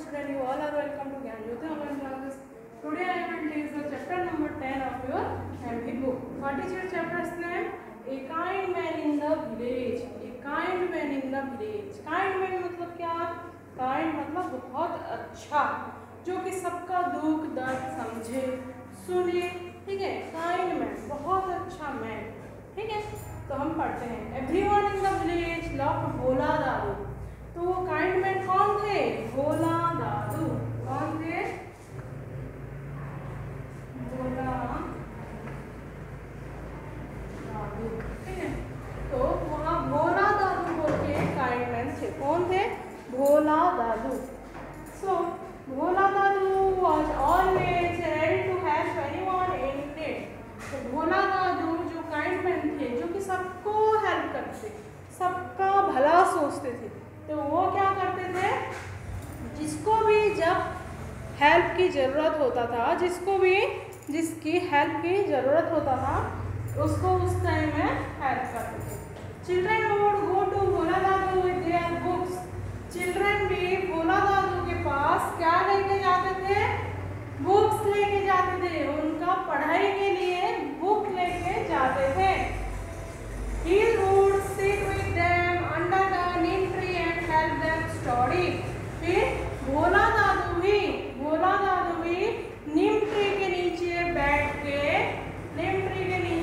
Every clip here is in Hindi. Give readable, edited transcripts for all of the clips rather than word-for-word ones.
student, you all are welcome to Gyan Jyoti online classes. Today I will teach the chapter number 10 of your MB book. What is your chapter's name? A kind man in the village. A kind man in the village. Kind man मतलब क्या? Kind मतलब बहुत अच्छा, जो कि सबका दुख दर्द समझे, सुने, ठीक है. Kind man, बहुत अच्छा man, ठीक है. तो हम पढ़ते हैं. Everyone in the village loved भोला दादू. तो वो काइंड मैन कौन थे? भोला दादू. कौन थे? भोला दादू, ठीक है. तो वहाँ भोला दादू बोल के काइंड मैन थे. कौन थे? भोला दादू. सो भोला दादू was always ready to help anyone in need. तो भोला दादू जो काइंड मैन थे, जो कि सबको हेल्प करते, सबका भला सोचते थे. तो वो क्या करते थे? जिसको भी जब हेल्प की ज़रूरत होता था, जिसकी हेल्प की ज़रूरत होता था, उसको उस टाइम में हेल्प करते थे. Children would go to Bhola Dadu with their books. Children भी भोला दादू के पास क्या लेके जाते थे? बुक्स लेके जाते थे. उनका पढ़ाई के लिए बुक लेके जाते थे. He would sit with them under the neem tree and help them study. फिर भोला दादू भी नीम ट्री के नीचे बैठ के, नीम ट्री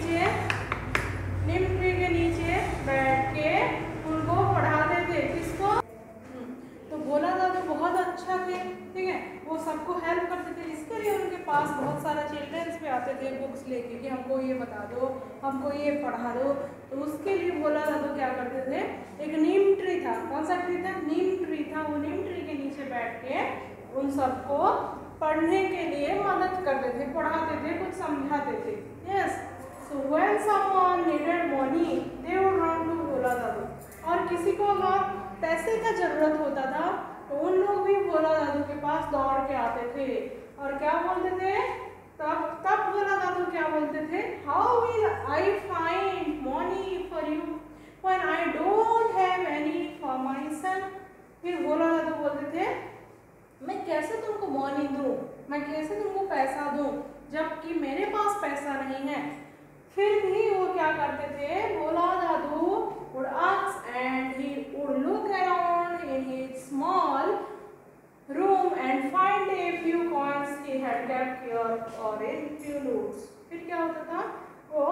के नीचे बैठ के उनको पढ़ाते थे. किसको? तो भोला दादू बहुत अच्छा थे, ठीक है. वो सबको हेल्प करते थे. इसके लिए उनके पास बहुत सारा चिल्ड्रंस भी आते थे बुक्स लेके कि हमको ये बता दो, हमको ये पढ़ा दो. तो उसके लिए भोला दादू क्या करते थे? एक नीम ट्री था. कौन सा ट्री था? नीम ट्री था. वो नीम ट्री के नीचे बैठ के उन सबको पढ़ने के लिए मदद करते थे, पढ़ाते थे, कुछ समझाते थे. Yes. So when someone needed money they would run to Bhola Dadu. और किसी को अगर पैसे का जरूरत होता था तो उन लोग भी भोला दादू के पास दौड़ के आते थे. और क्या बोलते थे? तब भोला दादू क्या बोलते थे? How will I find money for you when I don't have any for my myself Bhola दादू बोलते थे, मैं कैसे तुमको मनी दूं, मैं कैसे तुमको पैसा दूं जबकि मेरे पास पैसा नहीं है. फिर भी वो क्या करते थे? Bhola Dadu would ask and he would look around in his small room and find a few coins he had kept here or a few notes. फिर क्या होता था? वो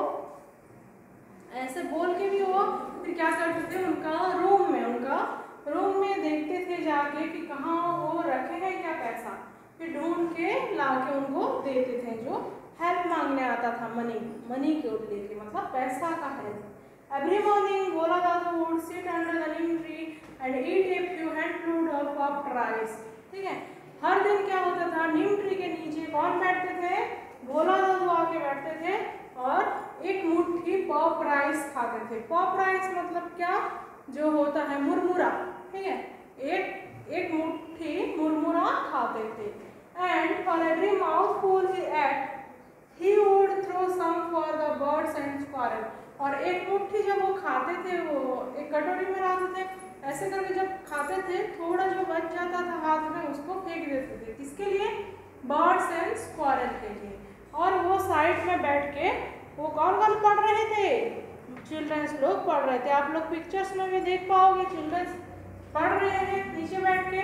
ऐसे बोल के भी वो फिर क्या करते थे? उनका रूम में देखते थे जाके कि कहाँ वो रखे हैं क्या पैसा. फिर ढूंढ के ला के उनको देते थे. जो हेल्प मांगने आता था, मनी के लेके, मतलब पैसा का help. Every morning Bhola Dadu would sit under the neem tree and eat a few handful of puffed rice. ठीक है. हर दिन क्या होता था? नीम ट्री के नीचे कौन बैठते थे? भोला दादू आके बैठते थे और एक मुट्ठी पॉप राइस खाते थे. पॉप राइस मतलब क्या? जो होता है मुरमुरा, ठीक है. एक मुट्ठी मुरमुरा खाते थे. And for every mouthful he ate, he would throw some for the birds and squirrel. और एक मुट्ठी जब वो खाते थे, वो एक कटोरी में लाते थे, ऐसे करके जब खाते थे थोड़ा जो बच जाता था हाथ में उसको फेंक देते थे. किसके लिए? बर्ड्स एंड स्क्वायरल के लिए. और वो साइड में बैठ के वो कौन पढ़ रहे थे? चिल्ड्रंस लोग पढ़ रहे थे. आप लोग पिक्चर्स में भी देख पाओगे चिल्ड्रंस पढ़ रहे हैं नीचे बैठ के.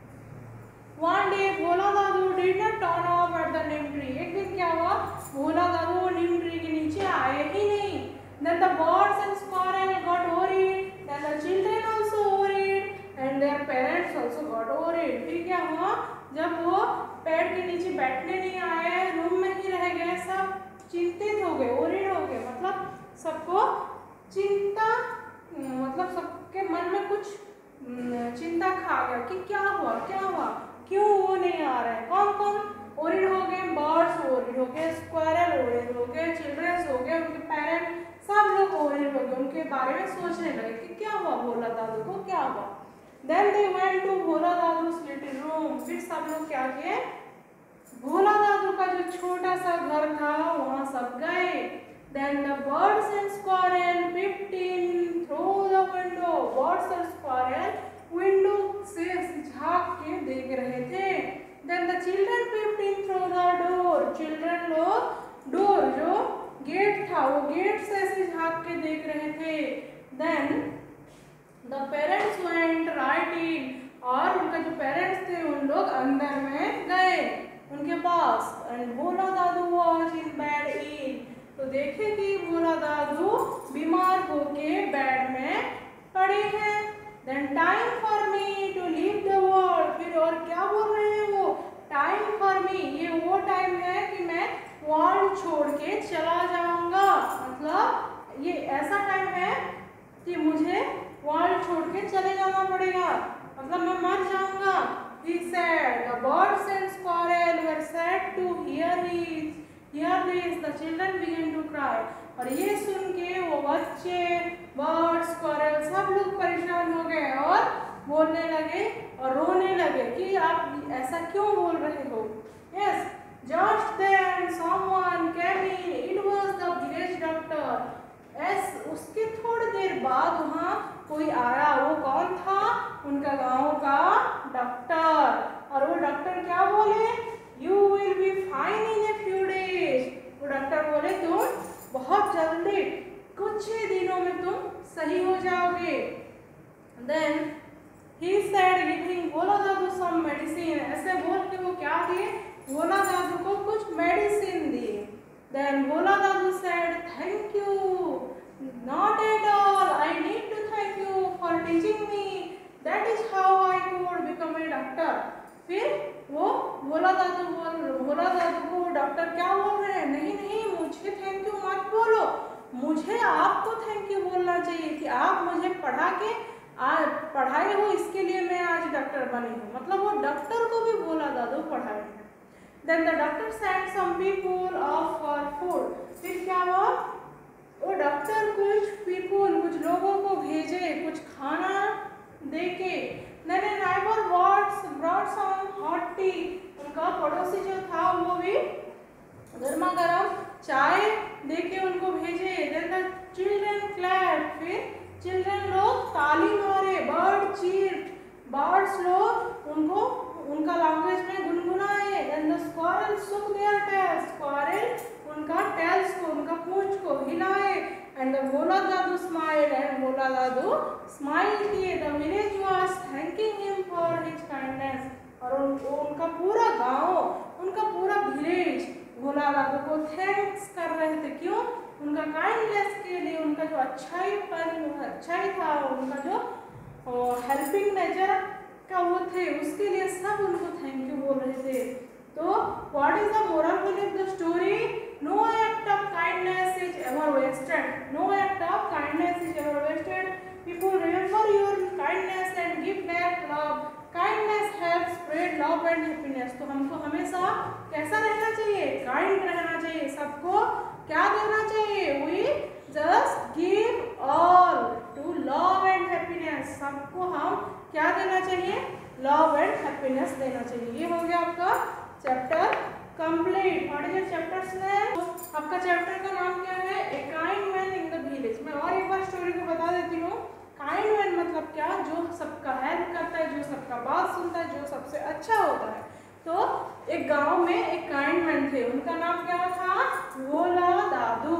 One day Bhola Dadu did not turn up at the neem tree. एक दिन क्या हुआ? भोला दादू नीम ट्री के नीचे आए ही नहीं. Then the birds and squirrel got worried. Then the children also worried, and their parents also got worried. फिर क्या हुआ? जब वो पेड़ के नीचे बैठने नहीं आए, रूम में ही रह गए, सब चिंतित हो गए, worried हो गए. मतलब सबको चिंता, मतलब सबके मन में कुछ चिंता खा गया कि क्या हुआ, क्यों वो नहीं आ रहे हैं. कौन worried हो गए? बर्ड्स worried हो गए, स्क्वायरल worried हो गए, चिल्ड्रंस हो गए, उनके पेरेंट्स, सब लोग worried हो गए. उनके बारे में सोचने लगे कि क्या हुआ भोला दादू को, क्या हुआ. Then they went to Bhola दादू's little room. फिर सब लोग क्या किए? भोला दादू का जो छोटा सा घर था वहाँ सब गए. Then the birds and squirrel peeped in through the window. Birds and squirrel window से झाँक के देख रहे थे. children peeped in through the door. Children लोग डोर जो गेट था वो गेट से ऐसे झांक के देख रहे थे. Then the parents went right in. और उनका जो पेरेंट्स थे उन लोग अंदर में गए उनके पास. And Bhola Dadu was in bed in. तो देखे कि भोला दादू बीमार होके बेड में पड़े हैं. Then time for me to leave the world. फिर और क्या बोल रहे हैं वो, टाइम फॉर मी, ये वो टाइम है कि मैं वर्ल्ड छोड़ के चला जाऊंगा. मतलब ये ऐसा टाइम है कि मुझे वर्ल्ड छोड़ के चले जाना पड़ेगा, मतलब मैं मर जाऊंगा. He said, the birds and squirrel were sad to hear this. The children began to cry. और ये सुन के वो बच्चे, बर्ड्स, स्क्वायरल सब लोग परेशान हो गए और बोलने लगे और रोने लगे कि आप ऐसा क्यों बोल रहे हो. Yes, just then someone came in. It was the village doctor. उसके थोड़ी देर बाद वहाँ कोई आया. वो कौन था, उनका गांव का डॉक्टर. और वो डॉक्टर क्या बोले, you will be fine in a few days. वो डॉक्टर बोले तुम बहुत जल्दी कुछ ही दिनों में तुम सही हो जाओगे. Then he said giving Bhola Dadu some medicine. ऐसे बोल के वो क्या दिए, भोला दादू को कुछ मेडिसिन दिए. Then Bhola Dadu said thank you. Not at all. I need to thank you for teaching me. That is how I could become a doctor. फिर वो भोला दादू को डॉक्टर क्या बोल रहे हैं, नहीं नहीं मुझे थैंक यू मत बोलो, मुझे आपको थैंक यू बोलना चाहिए कि आप मुझे पढ़ाए हो, इसके लिए मैं आज डॉक्टर बनी हूँ. मतलब वो डॉक्टर को भी भोला दादू पढ़ाए हैं. Then the doctor sent some people off for food. फिर क्या हुआ, वो डॉक्टर कुछ लोगों को भेजे कुछ खाना देके. Then a neighbor brought some hot tea. उनका पड़ोसी जो था वो भी गर्मा गर्म चाय देके उनको भेजे. Then the children clapped. फिर चिल्ड्रन लोग ताली मारे. बर्ड्स लोग उनका लैंग्वेज में गुनगुनाए. Then the squirrels shook their tails. Squirrel उनका टेल्स को, उनका पूंछ को हिलाए. And the Bhola Dadu smiled. And Bhola Dadu smile किए. The village was thanking him for his kindness. और उनका पूरा गांव, उनका पूरा विलेज भोला दादू को थैंक्स कर रहे थे. क्यों, उनका काइंडनेस के लिए, उनका जो अच्छाई था, उनका जो हेल्पिंग नेचर का वो थे, उसके लिए सब उनको थैंक यू बोल रहे थे. तो what is the moral of the story, no act of kindness is ever wasted. No act of kindness is ever wasted. People remember your kindness and give back love. Kindness helps spread love and happiness. तो हमको हमेशा कैसा रहना चाहिए, काइंड रहना चाहिए. सबको क्या देना चाहिए, we just give all to love and happiness. सबको हम क्या देना चाहिए, लव एंड हैप्पीनेस देना चाहिए. ये हो गया आपका chapter complete. What is your chapter's name, आपका चैप्टर का नाम क्या है, a kind man in the village. मैं और एक बार स्टोरी को बता देती हूँ. काइंड मैन मतलब क्या, जो सबका हेल्प करता है, जो सबका बात सुनता है, जो सबसे अच्छा होता है. तो एक गांव में एक काइंड मैन थे. उनका नाम क्या था, भोला दादू.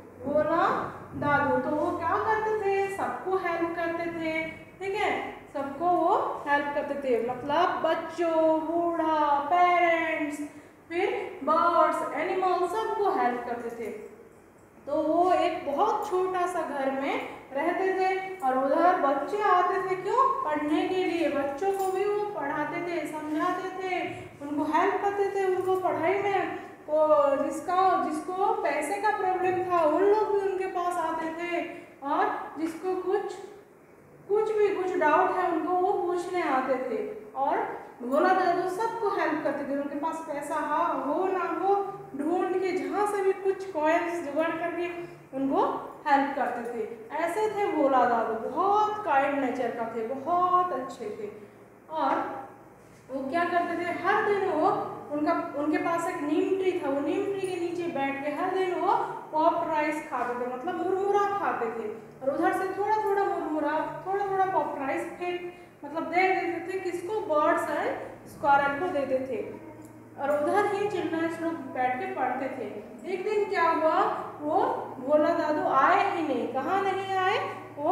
तो वो क्या करते थे, सबको हेल्प करते थे. ठीक है, सबको वो हेल्प करते थे. मतलब बच्चों, बूढ़ा, पेरेंट्स, फिर बर्ड्स, एनिमल, सबको हेल्प करते थे. तो वो एक बहुत छोटा सा घर में रहते थे और उधर बच्चे आते थे. क्यों, पढ़ने के लिए. बच्चों को भी वो पढ़ाते थे, समझाते थे, उनको हेल्प करते थे उनको पढ़ाई में. जिसको पैसे का प्रॉब्लम था उन लोग भी उनके पास आते थे. और जिसको कुछ डाउट है उनको वो पूछने आते थे. और भोला दादू सबको हेल्प करते थे. उनके पास पैसा हो ना हो, ढूंढ के जहाँ से भी कुछ कॉइन्स जुगाड़ करके उनको हेल्प करते थे. ऐसे थे भोला दादू, बहुत काइंड नेचर का थे, बहुत अच्छे थे. और वो क्या करते थे, हर दिन वो उनके पास एक नीम ट्री था. वो नीम ट्री के नीचे बैठ के हर दिन वो पॉप्ड राइस खाते थे, मतलब मुरमुरा खाते थे. और उधर से थोड़ा थोड़ा मुरमुरा, थोड़ा थोड़ा पॉप्ड राइस फेंक मतलब दे देते थे. किसको, बर्ड्स एंड स्क्वायरल को देते थे. और उधर ही चिल्ड्रंस लोग बैठ के पढ़ते थे। एक दिन क्या हुआ, वो भोला दादू आए ही नहीं। कहाँ नहीं आए, वो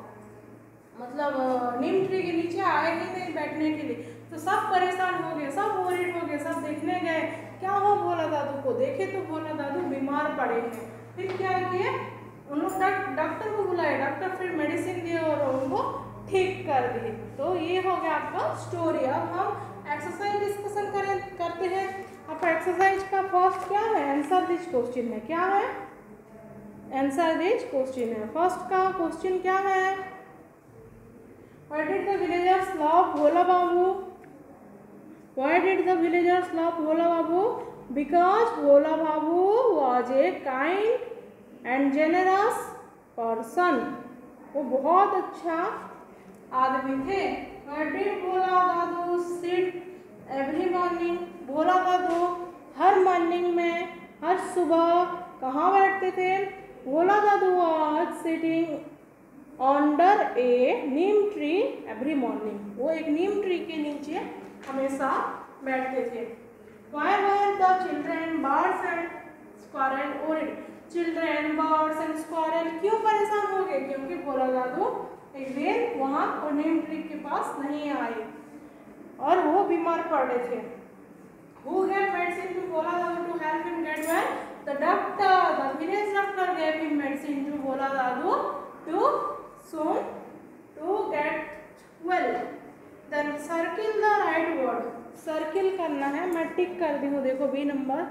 मतलब नीम ट्री के नीचे आए ही नहीं बैठने के लिए। तो सब परेशान हो गए, सब वरीड हो गए, सब देखने गए क्या हो भोला दादू को। देखे तो भोला दादू बीमार पड़े हैं। फिर क्या किए, उन लोग डॉक्टर को बुलाए। डॉक्टर फिर मेडिसिन दिए और उनको ठीक कर दिए। तो ये हो गया आपका स्टोरी। अब हम एक्सरसाइज डिस्कशन करते हैं। आपका एक्सरसाइज का फर्स्ट क्या है, आंसर दिस क्वेश्चन है। क्या है, आंसर दिस क्वेश्चन है। फर्स्ट का क्वेश्चन क्या है, why did the villagers love Bhola Babu. Why did the villagers love Bhola Babu, because Bhola Babu was a kind and generous person. वो बहुत अच्छा आदमी थे। Why did Bhola Dadu sit every morning. Bhola Dadu हर मॉर्निंग में, हर सुबह कहाँ बैठते थे, Bhola Dadu was sitting under a neem tree every morning. वो एक नीम ट्री के नीचे हमेशा बैठते थे। Why were the children, birds and squirrel worried? Children, birds and squirrel क्यों परेशान हो गए, क्योंकि भोला दादू एक दिन वहाँ और नीम ट्री के पास नहीं आए और वो बीमार पड़ रहे थे। Who gave medicine to Bhola Dadu to help him get well? The doctor, the village doctor gave him medicine to Bhola Dadu to soon to get well. Then circle the right word. Circle करना है, मैं टिक कर दी हूँ। देखो बी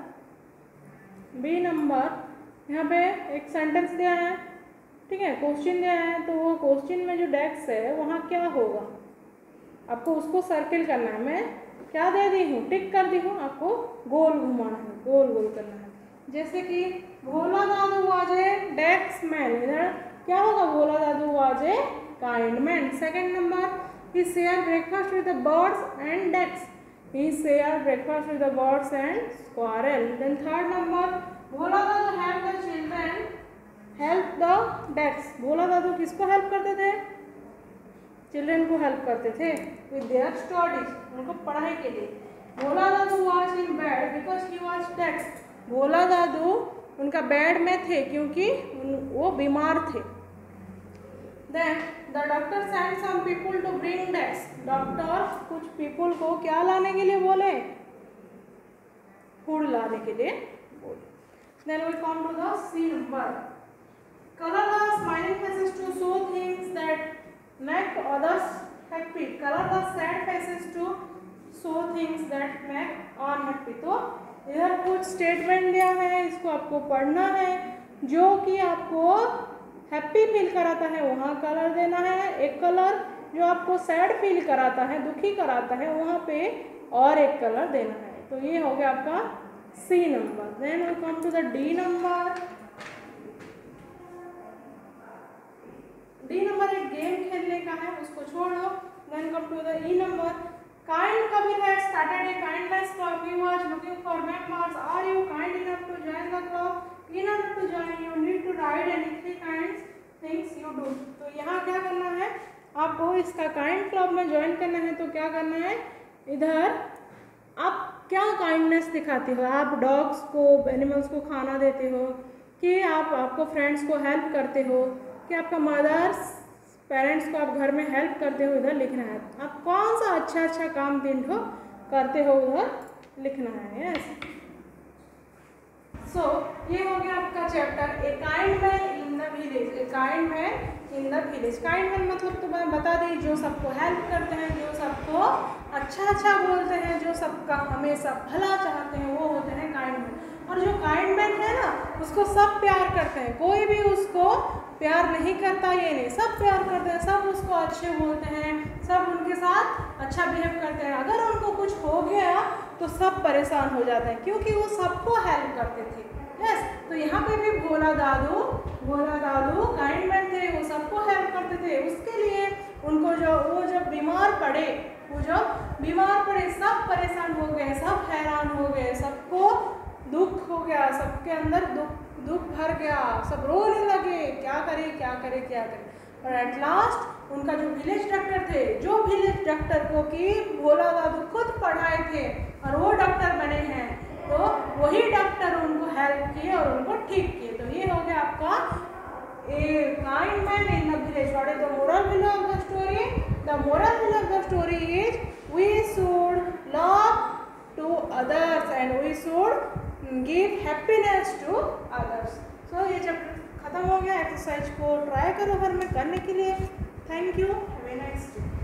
नंबर यहाँ पे एक सेंटेंस दिया है, ठीक है, क्वेश्चन दिया है। तो वो क्वेश्चन में जो डेस्क है वहाँ क्या होगा, आपको उसको सर्किल करना है। मैं क्या दे दी हूँ, टिक कर दी हूँ। आपको गोल घुमाना है, गोल गोल करना है। जैसे कि Bhola Dadu was a desk man, इधर क्या होगा, Bhola Dadu was a kind man. Second number, he shared breakfast with the birds and ducks. He shared breakfast with the birds and squirrel. Then third number, Bhola Dadu helped the children, help the ducks. Bhola Dadu किसको हेल्प करते थे, चिल्ड्रन को हेल्प करते थे with their studies, उनको पढ़ाई के लिए। भोला दादू was in bed because he was ducks. भोला दादू उनका बेड में थे क्योंकि वो बीमार थे। Then the doctor sent some people to bring ducks. Doctor कुछ पीपल को क्या लाने के लिए बोले, फूड लाने के लिए बोले। Then we come to the C number. Color the smiling faces to show things that make others happy. Color the sad faces to show things that make unhappy. तो इधर कुछ स्टेटमेंट दिया है, इसको आपको पढ़ना है। जो कि आपको हैप्पी फील कराता है वहाँ कलर देना है। एक कलर जो आपको सैड फील कराता है, दुखी कराता है, वहाँ पे और एक कलर देना है। तो ये हो गया आपका C number. Then we come to the D number. D number एक गेम खेलने का है, उसको छोड़ दो। Then come to the E number. Kind Kabir had started a kindness club. He was looking for members. Are you kind enough to join the club? In order to join, you need to write any three kinds things you do. तो यहाँ क्या करना है, आपको इसका काइंड क्लब में ज्वाइन करना है। तो क्या करना है, इधर आप क्या काइंडनेस दिखाते हो, आप डॉग्स को, एनिमल्स को खाना देते हो, कि आप आपको फ्रेंड्स को हेल्प करते हो, कि आपका मदर्स पेरेंट्स को आप घर में हेल्प करते हो, इधर लिखना है। आप कौन सा अच्छा काम दिन को करते हो, उधर लिखना है। यस, ये हो गया आपका chapter a kind man in the village. A kind man in the village. Kind man मतलब तो मैं बता दी, जो सबको हेल्प करते हैं, जो सबको अच्छा बोलते हैं, जो सबका हमेशा भला चाहते हैं, वो होते हैं काइंड मैन। और जो काइंड मैन है ना, उसको सब प्यार करते हैं, कोई भी उसको प्यार नहीं करता ये नहीं, सब प्यार करते हैं, सब उसको अच्छे बोलते हैं, सब उनके साथ अच्छा बिहेव करते हैं। अगर उनको कुछ हो गया तो सब परेशान हो जाते हैं, क्योंकि वो सबको हेल्प करते थे। यस, तो यहाँ पे भी भोला दादू काइंड मैन थे, वो सबको हेल्प करते थे। उसके लिए उनको वो जब बीमार पड़े, सब परेशान हो गए, सब हैरान हो गए, सबको दुख हो गया, सबके अंदर दुख भर गया, सब रोने लगे, क्या करे। और एट लास्ट उनका जो विलेज डॉक्टर थे, जो विलेज डॉक्टर को कि भोला दादू खुद पढ़ाए थे और वो डॉक्टर बने हैं वही डॉक्टर उनको हेल्प किए और उनको ठीक किए। तो ये हो गया आपका a kind man in the village. What is the moral value of the story? The moral value of the story is we should love to others and we should give happiness to others. So ये चैप्टर खत्म हो गया। एक्सरसाइज को ट्राई करो घर में करने के लिए। Thank you, have a nice day.